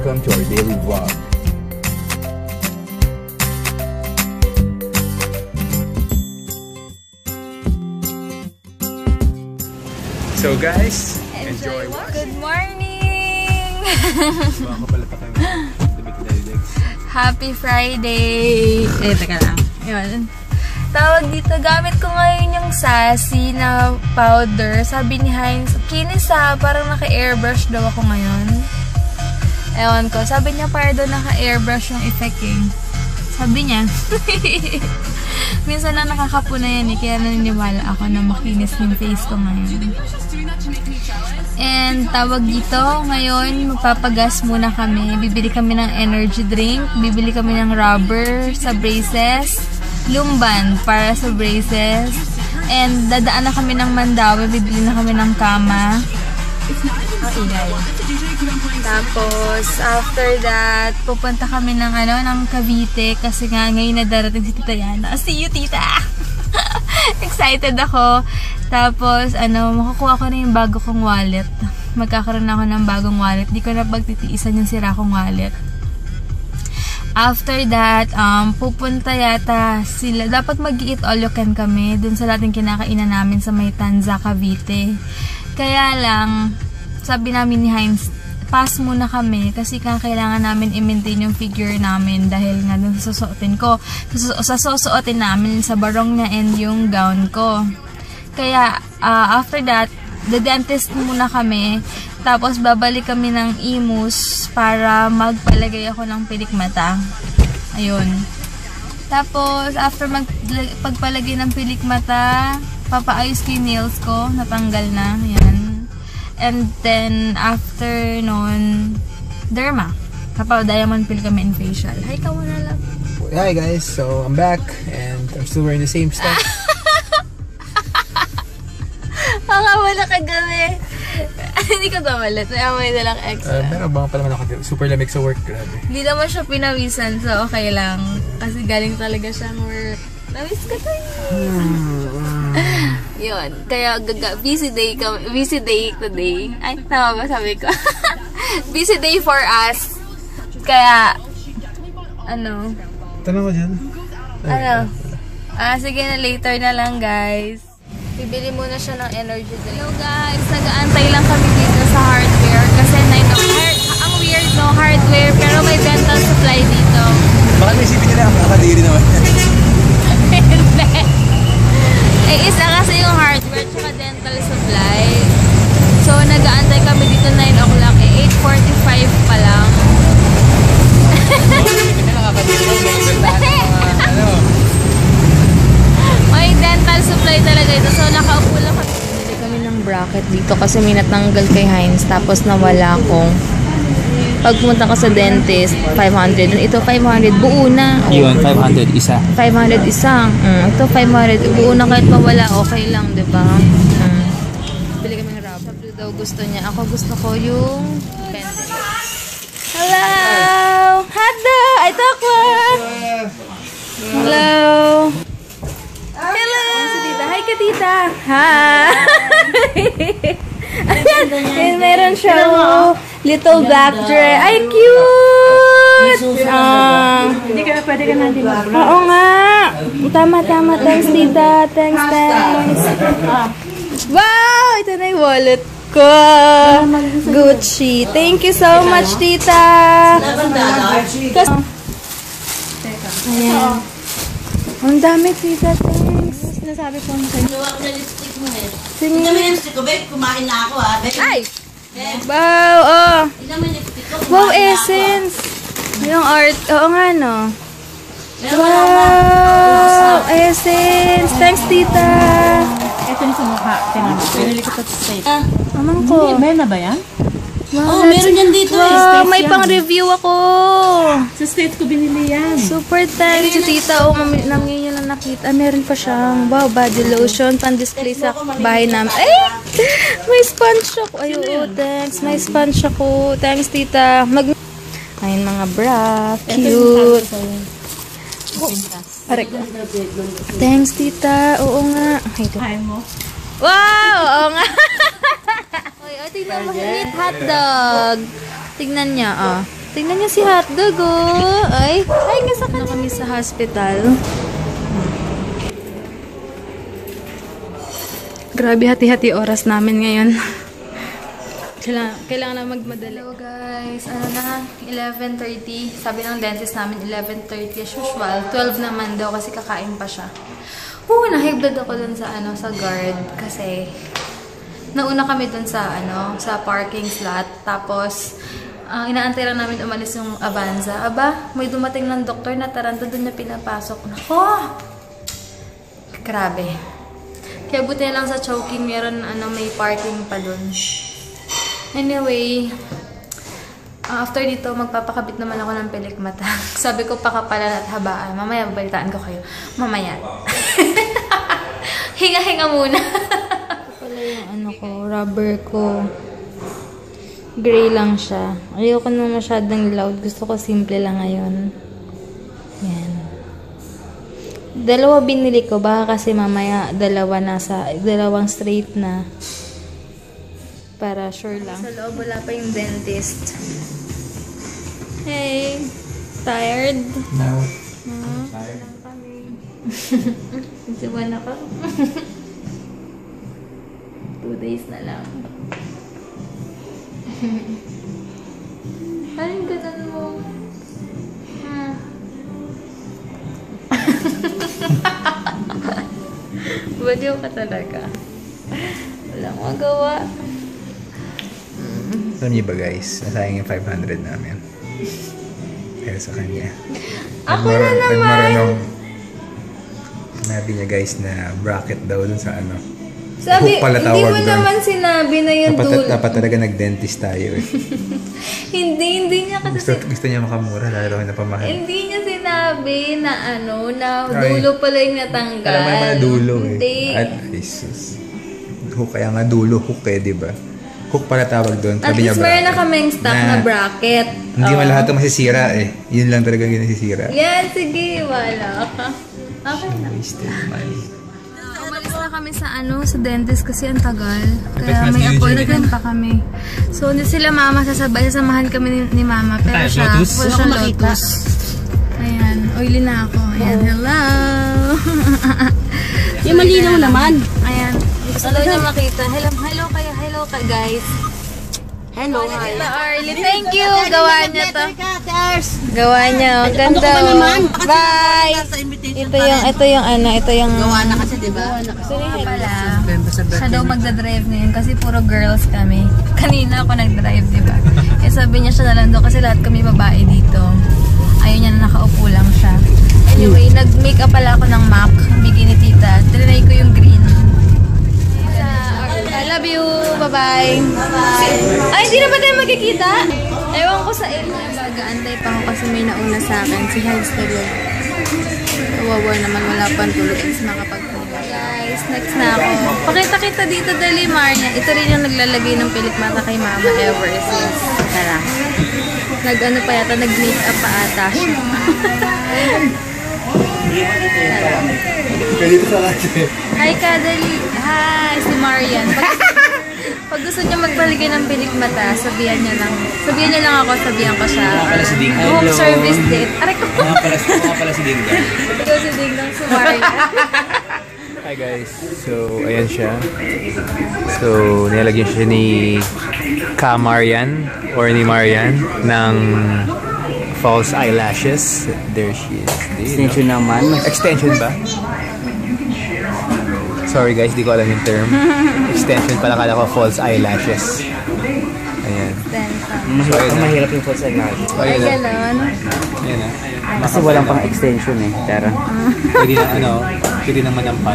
welcome to our daily vlog. So guys, enjoy watching. Good morning! Happy Friday! Teka lang. Yun. Tawag dito, gamit ko ngayon yung Sassy na powder. Sabi ni Heinz, kinis parang naka-airbrush daw ako ngayon. Ewan ko, sabi niya para daw naka-airbrush yung effect eh. Sabi niya. Minsan na nakakapuna yan eh, kaya naniniwala ako na makinis yung face ko ngayon. And tawag dito, ngayon magpapagas muna kami. Bibili kami ng energy drink, bibili kami ng rubber sa braces, lumban para sa braces, and dadaan na kami ng Mandawi, bibili na kami ng kama. Tapos, after that, pupunta kami ng ng Cavite kasi nga ngayon na darating si Tita Yana. See you, Tita! Excited ako. Tapos, makukuha ko na yung bago kong wallet. Magkakaroon ako ng bagong wallet. Di ko na pagtitiisan yung sira kong wallet. After that, pupunta yata sila. Dapat mag-eat all you can kami dun sa dating kinakainan namin sa may Tanza, Cavite. Kaya lang, sabi namin ni Heinz, pass muna kami kasi kailangan namin i-maintain yung figure namin dahil nga dun sa susuotin ko. Sa susuotin namin sa barong niya and yung gown ko. Kaya, after that, the dentist muna kami. Tapos, babalik kami ng Imus para magpalagay ako ng pilik mata. Ayun. Tapos, after pagpalagay ng pilik mata, papaayos ko yung nails ko. Natanggal na. Ayan. And then, after nun, derma. Diamond fill kami in facial. Hi, ka muna lang. Hi guys, so I'm back and I'm still wearing the same stuff. Baka wala ka gabi. Hindi ka gamalit. May na lang extra. Pero baka pa naman ako. Super lamig sa work. Grabe. Hindi naman siya pinawisan, so okay lang. Kasi galing talaga siyang work. Nawis ka tayo. Yun. Kaya busy day today. Ay, tama ba sabi ko? Busy day for us. Kaya, Tanong ko dyan. Sige na, later na lang, guys. Bibili muna siya ng energy drink. Hello, guys. Nag-aantay lang kami dito sa hardware. Kasi ang weird, no? Hardware, pero may dental supply dito. Baka may isipin nila, nakakadiri naman. Isa kasi yung hardware tsaka dental supply. So, nag-aantay kami dito 9 o'clock. 8:45 pa lang. May dental supply talaga ito. So, nakaupo lang kami. Bili kami ng bracket dito kasi may natanggal kay Heinz. Tapos nawala ko. Pagpunta ka sa dentist, 500. Ito, 500. Buo na. Yun, 500 isa. 500 isa. Ito, 500. Buo na kahit mawala. Okay lang, diba? Bili kami ng rubber. Sabi daw gusto niya. Ako gusto ko yung pendant. Hello! Hotdog! Ay, takwa! Hello! Hello! Si Tita. Hi ka, Tita! Hi! Ayan, meron siya. Little black dress. Ay, cute! Hindi ka, pwede ka natin mag-vlog. Oo nga. Tama. Thanks, Tita. Thanks. Wow! Ito na yung wallet ko. Gucci. Thank you so much, Tita. Ayan. Ang dami, Tita. Thanks. Sinasabi ko sa inyo. Gawa ko na lipstick mo eh. Tingnan mo yung lipstick ko, babe. Kumain na ako ha. Ay! Wow! Tingnan mo yung lipstick ko. Wow, essence! Yung art. Oo nga, no? Meron wala na. Wow! Essence! Thanks, Tita! Ito yung sa mukha. Tingnan mo. Pinili ko ito sa state. Amang ko. Meron na ba yan? Wow, meron yan dito eh. wow, may pang-review ako! Sa state ko binili yan. Super thanks si Tita. Ngayon lang nakita. Meron pa siyang, wow, body lotion. Pan-display sa bahay namin. Ay! May sponge ako. Ay, oo, thanks. May sponge ako. Thanks, Tita. Ayun, mga bra. Cute. Thanks, Tita. Oo nga. Kain mo? Wow! Oo nga. Oy, tingnan mo. Meat hotdog. Tingnan niya, Tingnan niyo si hotdog, oh. Ay, nasa na kami sa hospital. Grabe, hati-hati oras namin ngayon. Kailangan na magmadali. Hello guys, ano na, 11:30. Sabi ng dentist namin 11:30 as usual. 12 naman daw kasi kakain pa siya. Nahigblad ako dun sa sa guard kasi nauna kami dun sa sa parking slot. Tapos inaantay lang namin umalis yung Avanza. Aba, may dumating ng doktor na Taranto, dun niya pinapasok. Nako! Grabe. Kaya buti na lang sa choking meron may parking pa dun. Anyway, after dito, magpapakabit naman ako ng pilik mata. Sabi ko, pakapalan at habaan. Mamaya, babalitaan ko kayo. Mamaya. Hinga-hinga muna. Ito pala yung rubber ko. Gray lang siya. Ayoko na masyadong loud. Gusto ko simple lang ngayon. Yan. Dalawa binili ko. Baka kasi mamaya, dalawang straight na. Para sure lang. Sa loob, wala pa yung dentist. Hey! Tired? No. Tired lang kami. Nagsiwan ako. 2 days na lang. Parang ganun mo. Baliw ka talaga. Walang magawa. Alam niyo ba guys, nasayang yung 500 namin. Kaya sa kanya. Ako na naman! Nagmarunong. Sinabi niya guys na bracket daw dun sa Sabi, pala hindi mo doon. naman sinabi na yung dulo. Dapat talaga nag-dentist tayo eh. Hindi niya kasi... Gusto niya makamura, lalo na pamahal. Hindi niya sinabi na na dulo pala yung natanggal. Alam mo naman na dulo eh. Hindi. At Jesus. Hook, kaya nga dulo, hook eh, diba? Hook pala tawag doon. At least meron na kaming stock na bracket. Hindi man lahat ito masisira eh. Yun lang talaga yung nasisira. Yan, sige. Wala ka. Okay na. Wasted money. Umalis na kami sa sa dentist kasi ang tagal. Kaya may appointment pa kami. So, hindi sila mama sasabay. Sasamahan kami ni mama. Pero siya, wala siya lotus. Ayan. Oily na ako. Ayan. Hello! Yung malinaw naman. Ayan. Gusto daw niya makita. Hello kayo. Hello ka guys. Hello, hi. Arlie, thank you. Gawa niya to. Gawa niya. Ang ganda. Bye. Ito yung Gawa na kasi, di ba? pala. Siya daw magdadrive ngayon kasi puro girls kami. Kanina ako nagdrive, di ba? Kaya sabi niya siya na lang doon kasi lahat kami babae dito. Ayaw niya na nakaupo lang siya. Anyway, nag-makeup pala ako ng MAC. Bikini tita. Trinay ko yung green. I love you. Bye-bye. Ay, hindi na ba tayo magkikita? Ewan ko sa inyo. Mag-aantay pa ako kasi may nauna sa akin. Si Hans tulog. Kawawa naman, wala pang tulog. Kasi makapagtulog. Guys, next na ako. Pakita-kita dito, dali, Marnia. Ito rin yung naglalagay ng pilik mata kay Mama ever since. Tara. Nag-ano pa yata, nag-makeup pa ata siya. Hi, Kadali. Hi, si Marian. Pag gusto niya magpaligay ng pilik mata, sabihan niya lang ako, sabihan ko siya. Home service date. Aray ko. Pala si Dingdong. Ikaw si Dingdong, si Marian. Hi guys. So, ayan siya. So, nilagyan siya ni Marian or ni Marian ng false eyelashes. There she is. Extension naman. Extension ba? Sorry guys, di ko alam yung term. Extension pala, kala ko false eyelashes. Ayan. So, ayun na. Mahirap yung false eyelashes. So, ayun na. Ganon. Ayan na. Kasi walang pang extension eh. Pero Pwede na pwede na manampal.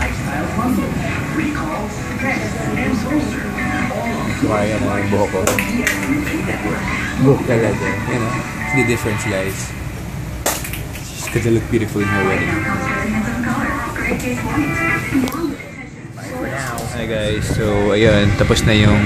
So, ayan na yung buhok ko. Buhok talaga. You know, the difference guys. She's gonna look beautiful in her wedding. Hi guys, so ayun, tapos na yung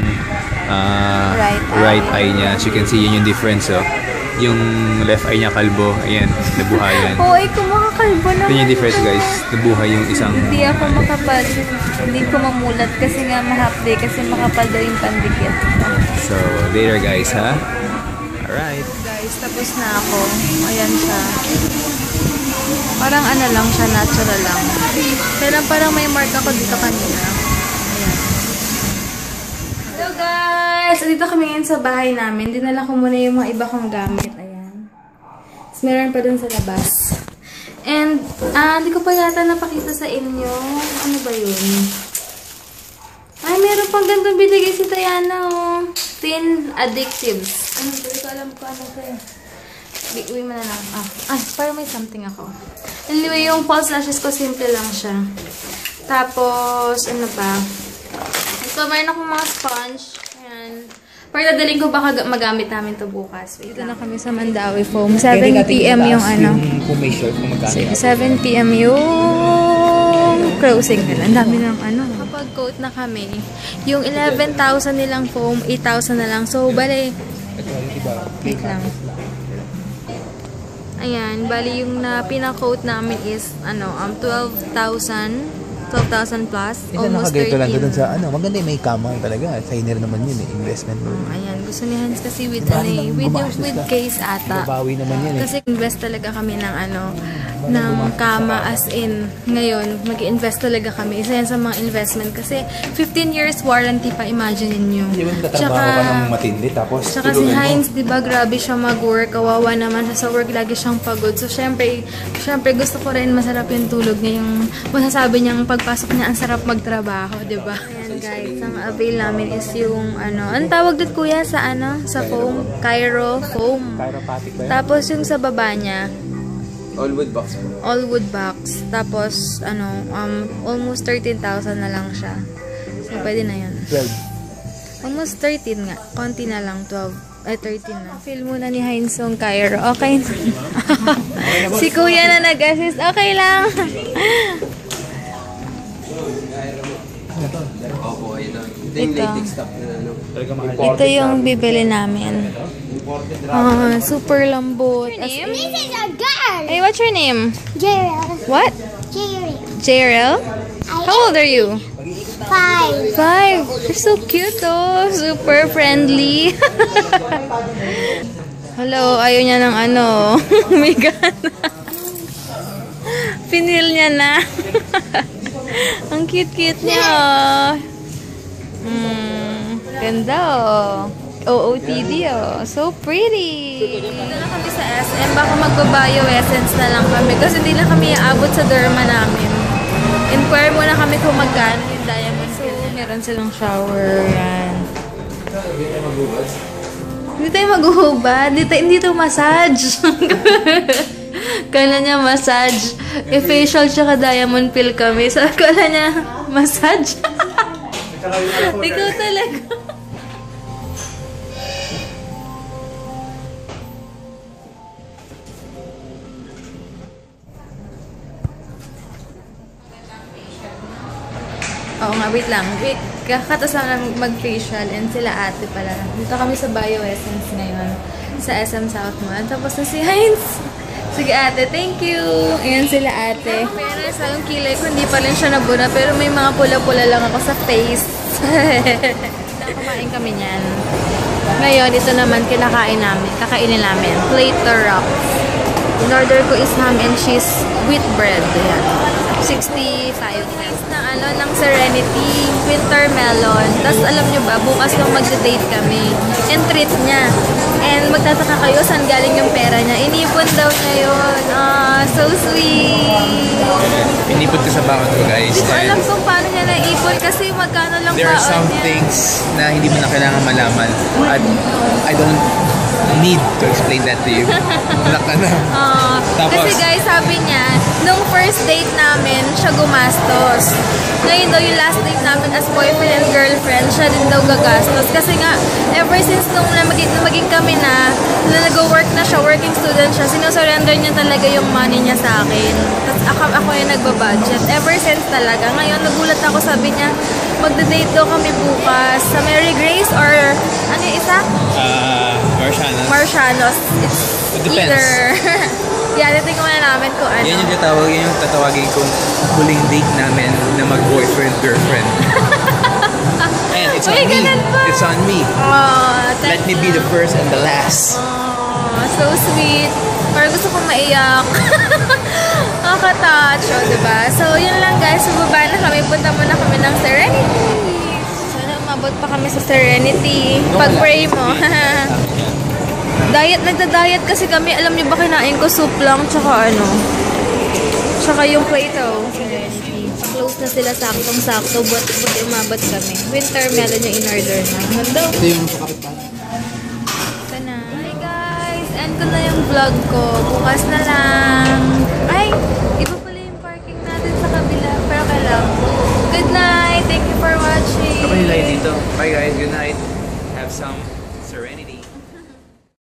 right eye niya. As you can see, yun yung difference. So, yung left eye niya kalbo, ayan, nabuhayan. Hoy, kumakakalbo na. Yun yung difference guys, nabuhay yung isang... Hindi ako makapal. Hindi ko mamulat kasi nga ma-half day kasi makapal daw yung pandikit. So, later guys, ha? Alright. guys, tapos na ako. Ayan siya. Parang ano lang siya, natural lang. Pero parang may mark ako dito kanina. Ayan. Hello guys! Dito kami ngayon sa bahay namin. Dinala ko muna yung mga iba kong gamit. Ayan. Tapos meron pa dun sa labas. And, hindi ko pa yata napakita sa inyo. Ano ba yun? Ay, meron pang gandang binigay si Tayana, oh. Thin Addictives. Ano, hindi ko alam kung ano kayo. Uwi mo na lang. Ay, parang may something ako. Anyway, yung false lashes ko, simple lang siya. Tapos, ano pa? Ito, meron akong mga sponge. Ayan. Pero dadaling ko baka magamit namin to bukas. Wait, dito na kami sa Mandawi Foam. 7 p.m. yung ano. Kung may shirt, kung magkano. 7 p.m. yung closing nila. Ang dami ng ano. Kapag coat na kami, yung 11,000 nilang foam, 8,000 na lang. So, bali, wait lang. Ayan, bali yung na pina-coat namin is, 12,000 plus. Almost 13. Lang doon sa maganda yung may kama talaga. Sainer naman yun investment mo. Ayan, gusto ni Hans kasi with case ata. Babawi naman yun Kasi invest talaga kami ng ng kama as in ngayon, mag-invest talaga kami. Isa yan sa mga investment kasi 15 years warranty pa, imagine niyo. Hindi mo nagtatrabaho ka ng matindi tapos tsaka si Heinz, di ba, grabe siya mag-work, kawawa naman siya sa work, lagi siyang pagod. So syempre gusto ko rin masarap yung tulog niya, yung masasabi niyang pagpasok niya ang sarap magtrabaho, di ba? Ayan guys, ang avail namin is yung ang tawag doon kuya sa sa foam, Cairo foam. chiropractic ba yun? Tapos yung sa baba niya, All wood box po. all wood box. Tapos, almost 13,000 na lang siya. So, pwede na yun. 12. Almost 13 nga. Konti na lang. 12. Ay, 13 na. Feel muna ni Heinz yung Cairo. Okay na. Si kuya na nag-assist. Okay lang. Ito yung bibili namin. Super lambot. This is a girl. Hey, what's your name? Gerald. What? Jerry. JRL? How old are you? 5. 5. You're so cute, oh. Super friendly. Hello, ayaw niya ng may gana. Pinil niya na. Ang cute-cute niya, oh. Ganda, oh. OOTD, oh. So pretty. Dito na kami sa SM. Baka magbabayo essence na lang kami. Kasi hindi na kami aabot sa derma namin. Inquire muna kami kung magkano yung diamond. So, meron silang shower. Yan. Hindi tayo maghuhubad. Hindi tayo massage. Kala niya massage. Facial tsaka diamond pill kami. So, kala niya massage. Ikaw talaga. Oo nga, wait lang. Kakatas lang mag-facial and sila ate pala. Dito kami sa Bioessence ngayon. Sa SM South Mall. Tapos na si Heinz. Sige ate, thank you. Ayan sila ate. Fairness, yung kilay ko hindi pa rin siya nabuna. Pero may mga pula-pula lang ako sa face. Kumain kami niyan. Ngayon, ito naman kakainin namin. Plater wraps. In order ko is ham and cheese with bread. Ayan. 65 pesos ng Serenity winter melon. Tapos alam nyo ba, bukas nung mag-date kami. And treat niya. And magtataka kayo saan galing yung pera niya. Inipon daw niya yun. So sweet. Inipon ko sa baon ko, guys. Hindi ko alam kung paano niya naipon kasi magkano lang There are some things na hindi mo na kailangan malaman. At I don't need to explain that to you. Wala ka na. Kasi guys, sabi niya, nung first date namin, siya gumastos. Ngayon daw yung last date namin as boyfriend and girlfriend, siya din daw gagastos. Kasi nga, ever since nung maging kami na nag-work na siya, working student siya, sinusurrender niya talaga yung money niya sa akin. Tapos ako yung nagbabudget. Ever since talaga. Ngayon, nagulat ako, sabi niya, magda-date daw kami bukas sa Mary Grace or ano yung isa? Marcianos. It depends. Either. Yeah, titignan muna namin kung ano. Yan yung tatawagin kong huling date namin na mag-boyfriend-girlfriend. And it's on me. It's on me. Let me be the first and the last. So sweet. Parang gusto kong maiyak. Nakaka-touch, diba? So, yun lang guys. Baba na kami. Punta muna kami ng Serenity. Sana umabot pa kami sa Serenity. Pag-pray mo. Nagda-diet kasi kami. Alam niyo ba, kinain ko soup lang, tsaka tsaka yung Play-Doh. Serenity. Close na sila, saktong-sakto. Buti umabot kami. Winter melon yung in-order na. Hello. Ito yung kapitbahay. Ito na. Hi guys! End ko na yung vlog ko. Bukas na lang. Ay! Iba pala yung parking natin sa kabila. Pero kailang. Good night! Thank you for watching! Kapag nila dito. Bye guys, good night. Have some